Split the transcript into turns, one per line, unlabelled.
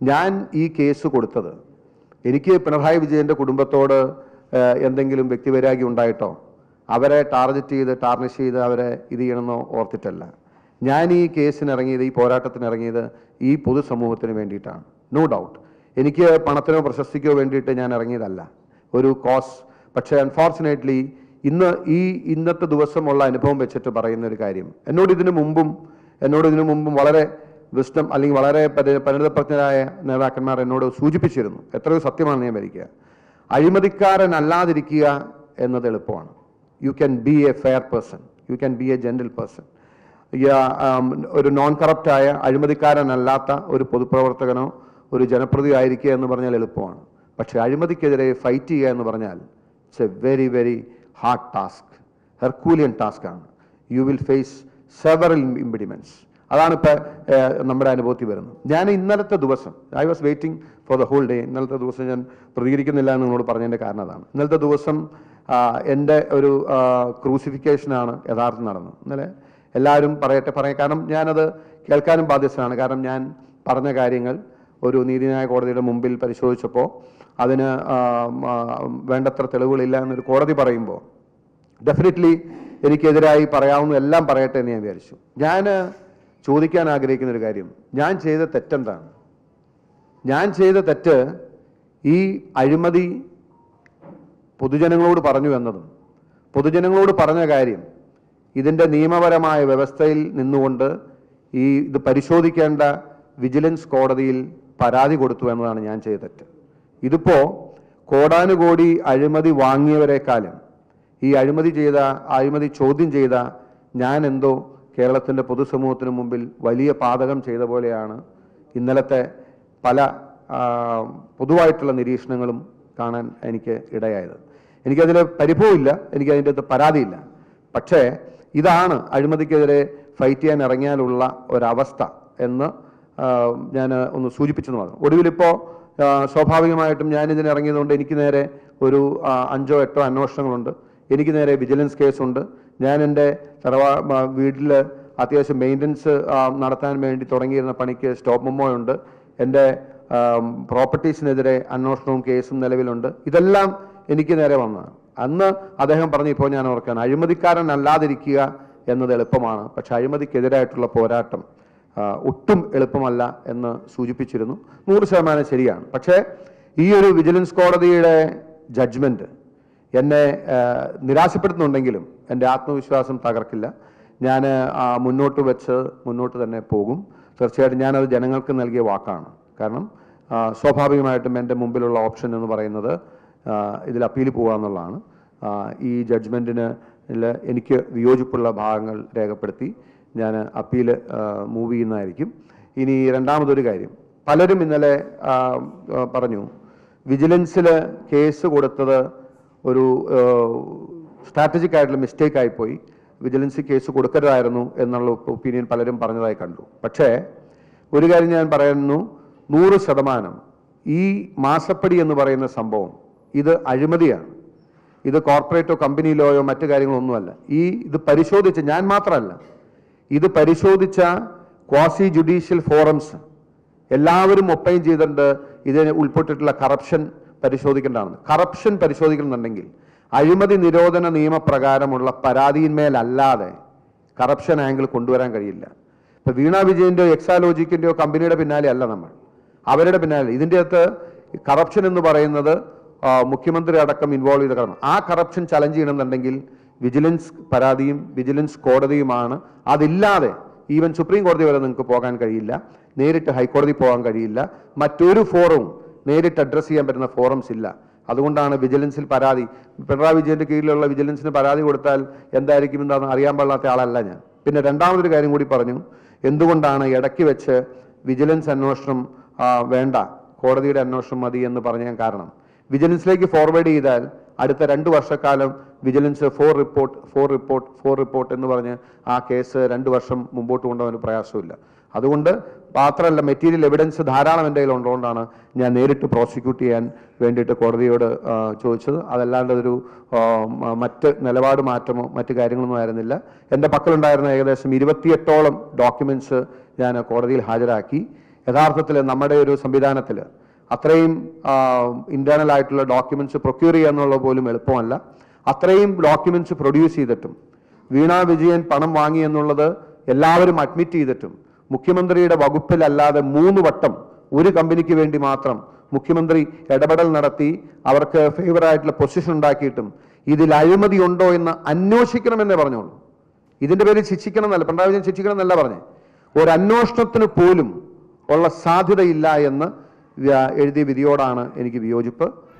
ഞാൻ ഈ കേസ് കൊടുത്തത് എനിക്ക് പിണറായി വിജയൻ്റെ കുടുംബത്തോട് എന്തെങ്കിലും വ്യക്തിവൈരാഗ്യം ഉണ്ടായിട്ടോ അവരെ ടാർഗറ്റ് ചെയ്ത് ടാർണിഷ് ചെയ്ത് അവരെ ഇത് ചെയ്യണമെന്നോ ഓർത്തിട്ടല്ല. ഞാൻ ഈ കേസിനിറങ്ങിയത്, ഈ പോരാട്ടത്തിനിറങ്ങിയത് ഈ പൊതുസമൂഹത്തിന് വേണ്ടിയിട്ടാണ്. നോ ഡൗട്ട് എനിക്ക് പണത്തിനോ പ്രശസ്തിക്കോ വേണ്ടിയിട്ട് ഞാൻ ഇറങ്ങിയതല്ല ഒരു കോസ്. പക്ഷേ അൺഫോർച്ചുനേറ്റ്ലി ഇന്നത്തെ ദിവസമുള്ള അനുഭവം വെച്ചിട്ട് പറയുന്ന ഒരു കാര്യം, എന്നോട് ഇതിനു മുമ്പും വളരെ വിസ്ഡം അല്ലെങ്കിൽ വളരെ പരിണിതപ്രജ്ഞരായ നേതാക്കന്മാർ എന്നോട് സൂചിപ്പിച്ചിരുന്നു. എത്രയോ സത്യമാണ് ഞാൻ വരിക്കുക. അഴിമതിക്കാരനല്ലാതിരിക്കുക എന്നത് എളുപ്പമാണ്. You can be a fair person, you can be a gentle person. ഒരു നോൺ കറപ്റ്റായ അഴിമതിക്കാരനല്ലാത്ത ഒരു പൊതുപ്രവർത്തകനോ ഒരു ജനപ്രതിനിധി ആയിരിക്കുക എന്ന് പറഞ്ഞാൽ എളുപ്പമാണ്. പക്ഷേ അഴിമതിക്കെതിരെ ഫൈറ്റ് ചെയ്യുക എന്ന് പറഞ്ഞാൽ it's a very very hard task, herculean ടാസ്ക്കാണ്. You will face several impediments. അതാണ് ഇപ്പോൾ നമ്മുടെ അനുഭവത്തിൽ വരുന്നത്. ഞാൻ ഇന്നലത്തെ ദിവസം I was waiting for the whole day. ഇന്നലത്തെ ദിവസം ഞാൻ പ്രതികരിക്കുന്നില്ല എന്ന് നിങ്ങളോട് പറഞ്ഞതിൻ്റെ കാരണം അതാണ്. ഇന്നലത്തെ ദിവസം എൻ്റെ ഒരു ക്രൂസിഫിക്കേഷനാണ് യഥാർത്ഥം നടന്നത്. ഇന്നലെ എല്ലാവരും പറയാം, കാരണം ഞാനത് കേൾക്കാനും ബാധ്യസ്ഥനാണ്. കാരണം ഞാൻ പറഞ്ഞ കാര്യങ്ങൾ ഒരു നീതിന്യായ കോടതിയുടെ മുമ്പിൽ പരിശോധിച്ചപ്പോൾ അതിന് വേണ്ടത്ര തെളിവുകളില്ല എന്നൊരു കോടതി പറയുമ്പോൾ ഡെഫിനറ്റ്ലി എനിക്കെതിരായി പറയാവുന്ന എല്ലാം പറയട്ടെ എന്ന് ഞാൻ വിചാരിച്ചു. ഞാൻ ചോദിക്കാൻ ആഗ്രഹിക്കുന്ന ഒരു കാര്യം, ഞാൻ ചെയ്ത തെറ്റെന്താണ്? ഞാൻ ചെയ്ത തെറ്റ് ഈ അഴിമതി പൊതുജനങ്ങളോട് പറഞ്ഞു എന്നതും പൊതുജനങ്ങളോട് പറഞ്ഞ കാര്യം ഇതിൻ്റെ നിയമപരമായ വ്യവസ്ഥയിൽ നിന്നുകൊണ്ട് ഇത് പരിശോധിക്കേണ്ട വിജിലൻസ് കോടതിയിൽ പരാതി കൊടുത്തു എന്നതാണ് ഞാൻ ചെയ്ത തെറ്റ്. ഇതിപ്പോൾ കോടാനുകോടി അഴിമതി വാങ്ങിയവരെക്കാളും ഈ അഴിമതി ചോദ്യം ചെയ്ത ഞാൻ എന്തോ കേരളത്തിൻ്റെ പൊതുസമൂഹത്തിന് മുമ്പിൽ വലിയ പാതകം ചെയ്ത പോലെയാണ് ഇന്നലത്തെ പല പൊതുവായിട്ടുള്ള നിരീക്ഷണങ്ങളും കാണാൻ എനിക്ക് ഇടയായത്. എനിക്കതിൽ പരിഭവമില്ല, എനിക്കതിൻ്റെ പരാതിയില്ല. പക്ഷേ ഇതാണ് അഴിമതിക്കെതിരെ ഫൈറ്റ് ചെയ്യാൻ ഇറങ്ങിയാലുള്ള ഒരവസ്ഥ എന്ന് ഞാൻ ഒന്ന് സൂചിപ്പിച്ചെന്ന് പറഞ്ഞു. ഒടുവിലിപ്പോൾ സ്വാഭാവികമായിട്ടും ഞാനിതിന് ഇറങ്ങിയതുകൊണ്ട് എനിക്ക് നേരെ ഒരു 5 or 8 അന്വേഷണങ്ങളുണ്ട്. എനിക്ക് നേരെ വിജിലൻസ് കേസുണ്ട്. ഞാൻ എൻ്റെ വീട്ടിൽ അത്യാവശ്യം മെയിൻ്റനൻസ് നടത്താൻ വേണ്ടി തുടങ്ങിയിരുന്ന പണിക്ക് സ്റ്റോപ്പ് മെമ്മോയുണ്ട്. എൻ്റെ പ്രോപ്പർട്ടീസിനെതിരെ അന്വേഷണവും കേസും നിലവിലുണ്ട്. ഇതെല്ലാം എനിക്ക് നേരെ വന്നതാണ്. അന്ന് അദ്ദേഹം പറഞ്ഞു, ഇപ്പോൾ ഞാൻ ഓർക്കാൻ, അഴിമതിക്കാരനല്ലാതിരിക്കുക എന്നത് എളുപ്പമാണ്, പക്ഷെ അഴിമതിക്കെതിരായിട്ടുള്ള പോരാട്ടം ഒട്ടും എളുപ്പമല്ല എന്ന് സൂചിപ്പിച്ചിരുന്നു. 100% ശരിയാണ്. പക്ഷേ ഈ ഒരു വിജിലൻസ് കോടതിയുടെ ജഡ്ജ്മെൻറ്റ് എന്നെ നിരാശപ്പെടുത്തുന്നുണ്ടെങ്കിലും എൻ്റെ ആത്മവിശ്വാസം തകർക്കില്ല. ഞാൻ മുന്നോട്ട് തന്നെ പോകും. തീർച്ചയായിട്ടും ഞാനത് ജനങ്ങൾക്ക് നൽകിയ വാക്കാണ്. കാരണം സ്വാഭാവികമായിട്ടും എൻ്റെ മുമ്പിലുള്ള ഓപ്ഷൻ എന്ന് പറയുന്നത് ഇതിൽ അപ്പീൽ പോകുക എന്നുള്ളതാണ്. ഈ ജഡ്ജ്മെൻറ്റിന് എനിക്ക് വിയോജിപ്പുള്ള ഭാഗങ്ങൾ രേഖപ്പെടുത്തി ഞാൻ അപ്പീൽ മൂവ് ചെയ്യുന്നതായിരിക്കും. ഇനി രണ്ടാമതൊരു കാര്യം, പലരും ഇന്നലെ പറഞ്ഞു വിജിലൻസിൽ കേസ് കൊടുത്തത് ഒരു സ്ട്രാറ്റജിക് ആയിട്ടുള്ള മിസ്റ്റേക്ക് ആയിപ്പോയി, വിജിലൻസ് കേസ് കൊടുക്കരുതായിരുന്നു എന്നുള്ള ഒപ്പീനിയൻ പലരും പറഞ്ഞതായി കണ്ടു. പക്ഷേ ഒരു കാര്യം ഞാൻ പറയുന്നു, 100% ഈ മാസപ്പടി എന്ന് പറയുന്ന സംഭവം ഇത് അഴിമതിയാണ്. ഇത് കോർപ്പറേറ്റോ കമ്പനി ലോയോ മറ്റു കാര്യങ്ങളൊന്നുമല്ല. ഇത് പരിശോധിച്ച ഞാൻ മാത്രമല്ല, ഇത് പരിശോധിച്ച ക്വാസി ജുഡീഷ്യൽ ഫോറംസ് എല്ലാവരും ഒപ്പൈൻ ചെയ്തിട്ടുണ്ട്. ഇതിന് ഉൾപ്പെട്ടിട്ടുള്ള കറപ്ഷൻ പരിശോധിക്കേണ്ടതാണ്. കറപ്ഷൻ പരിശോധിക്കണമെന്നുണ്ടെങ്കിൽ അഴിമതി നിരോധന നിയമപ്രകാരമുള്ള പരാതിയിന്മേലല്ലാതെ കറപ്ഷൻ ആംഗിൾ കൊണ്ടുവരാൻ കഴിയില്ല. ഇപ്പം വീണ വിജയൻ്റെയോ എക്സാലോജിക്കിൻ്റെയോ കമ്പനിയുടെ പിന്നാലെ അല്ല നമ്മൾ, അവരുടെ പിന്നാലെ. ഇതിൻ്റെ അകത്ത് കറപ്ഷൻ എന്ന് പറയുന്നത് മുഖ്യമന്ത്രി അടക്കം ഇൻവോൾവ് ചെയ്ത കാരണം ആ കറപ്ഷൻ ചലഞ്ച് ചെയ്യണമെന്നുണ്ടെങ്കിൽ വിജിലൻസ് പരാതിയും വിജിലൻസ് കോടതിയുമാണ്. അതില്ലാതെ ഈവൻ സുപ്രീം കോടതി വരെ നിങ്ങൾക്ക് പോകാൻ കഴിയില്ല, നേരിട്ട് ഹൈക്കോടതി പോകാൻ കഴിയില്ല, മറ്റൊരു ഫോറവും നേരിട്ട് അഡ്രസ്സ് ചെയ്യാൻ പറ്റുന്ന ഫോറംസ് ഇല്ല. അതുകൊണ്ടാണ് വിജിലൻസിൽ പരാതി, പിണറായി വിജയൻ്റെ കീഴിലുള്ള വിജിലൻസിന് പരാതി കൊടുത്താൽ എന്തായിരിക്കും എന്താണെന്ന് അറിയാൻ പാടില്ലാത്ത ആളല്ല ഞാൻ. പിന്നെ രണ്ടാമതൊരു കാര്യം കൂടി പറഞ്ഞു, എന്തുകൊണ്ടാണ് ഇടയ്ക്ക് വെച്ച് വിജിലൻസ് അന്വേഷണം വേണ്ട, കോടതിയുടെ അന്വേഷണം മതി എന്ന് പറഞ്ഞ കാരണം, വിജിലൻസിലേക്ക് ഫോർവേഡ് ചെയ്താൽ അടുത്ത 2 വർഷക്കാലം വിജിലൻസ് 4 റിപ്പോർട്ട് എന്ന് പറഞ്ഞ് ആ കേസ് 2 വർഷം മുമ്പോട്ട് കൊണ്ടുപോകാൻ പ്രയാസമില്ല. അതുകൊണ്ട് മാത്രമല്ല, മെറ്റീരിയൽ എവിഡൻസ് ധാരാളം എൻ്റെ കയ്യിൽ ഉള്ളതുകൊണ്ടാണ് ഞാൻ നേരിട്ട് പ്രോസിക്യൂട്ട് ചെയ്യാൻ വേണ്ടിയിട്ട് കോടതിയോട് ചോദിച്ചത്. അതല്ലാണ്ട് ഒരു മറ്റ് നിലപാട് മാറ്റമോ മറ്റു കാര്യങ്ങളൊന്നും ആയിരുന്നില്ല. എൻ്റെ പക്കലുണ്ടായിരുന്ന ഏകദേശം 28ഓളം ഡോക്യുമെൻറ്റ്സ് ഞാൻ കോടതിയിൽ ഹാജരാക്കി. യഥാർത്ഥത്തിൽ നമ്മുടെ ഒരു സംവിധാനത്തിൽ അത്രയും ഇന്റേണൽ ആയിട്ടുള്ള ഡോക്യുമെന്റ്സ് പ്രൊക്യൂർ ചെയ്യുക എന്നുള്ളത് പോലും എളുപ്പമല്ല. അത്രയും ഡോക്യുമെന്റ്സ് പ്രൊഡ്യൂസ് ചെയ്തിട്ടും വീണ വിജയൻ പണം വാങ്ങി എന്നുള്ളത് എല്ലാവരും അഡ്മിറ്റ് ചെയ്തിട്ടും മുഖ്യമന്ത്രിയുടെ വകുപ്പിലല്ലാതെ 3 വട്ടം ഒരു കമ്പനിക്ക് വേണ്ടി മാത്രം മുഖ്യമന്ത്രി ഇടപെടൽ നടത്തി അവർക്ക് ഫേവറായിട്ടുള്ള പൊസിഷൻ ഉണ്ടാക്കിയിട്ടും ഇതിൽ അഴിമതി ഉണ്ടോ എന്ന് അന്വേഷിക്കണമെന്നേ പറഞ്ഞോളൂ. ഇതിന്റെ പേരിൽ ശിക്ഷിക്കണം എന്നല്ല, പിണറായി വിജയൻ ശിക്ഷിക്കണം എന്നല്ല പറഞ്ഞേ. ഒരു അന്വേഷണത്തിന് പോലും ഉള്ള സാധ്യതയില്ല എന്ന് എഴുതിയ വിധിയോടാണ് എനിക്ക് വിയോജിപ്പ്.